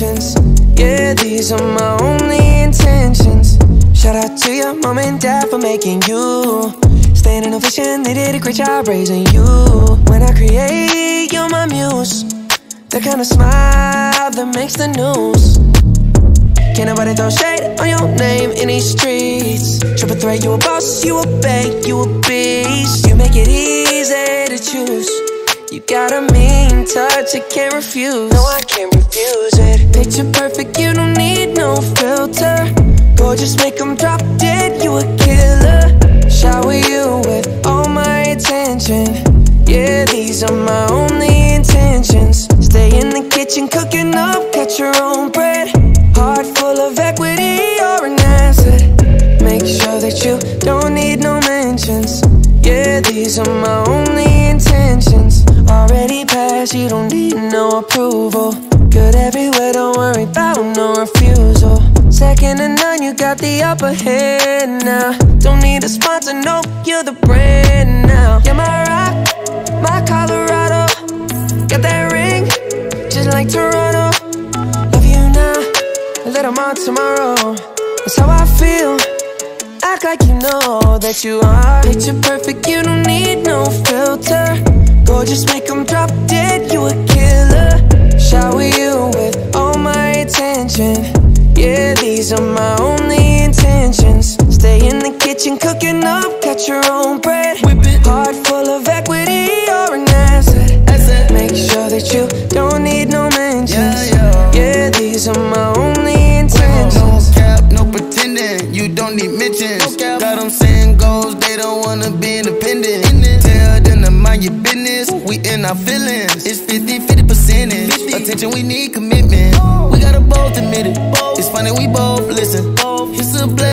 mentions. Yeah, these are my only intentions. Shout out to your mom and dad for making you. Staying in a vision, they did a great job raising you. When I create, you're my muse. The kind of smile that makes the news. Can't nobody throw shade on your name in these streets. Triple threat, you a boss, you a bank, you a beast. You make it easy to choose. You got a mean touch, I can't refuse. No, I can't refuse it. Picture perfect, you don't need no filter. Gorgeous, make them drop dead, you a killer. Shower you with all my attention. Yeah, these are my only intentions. Stay in the kitchen, cooking up, cut your own bread. Heart full of equity, you're an asset. Make sure that you don't need no mentions. Yeah, these are my only intentions. Already passed, you don't need no approval. Good everywhere, don't worry about no refusal. Second to none, you got the upper hand now. Don't need a sponsor, no, you're the brand now. You're my rock, my Colorado. Got that ring, just like Toronto. Love you now, a little more tomorrow. That's how I feel. Act like you know that you are. Picture perfect, you don't need no filter. Gorgeous, make them drop dead, you a killer. Shower you with all my attention. Yeah, these are my only intentions. Stay in the kitchen, cooking up, cut your own bread. Heart full of equity, you're an asset. Make sure that you don't need no mentions. Yeah, these are my only intentions. No cap, no pretending, you don't need mentions. Got them saying goals, they don't wanna be independent. Tell them to mind your business, we in our feelings. It's 50-50 percentage. Attention, we need commitment. We gotta both admit it. It's funny, we both listen. It's a blessing.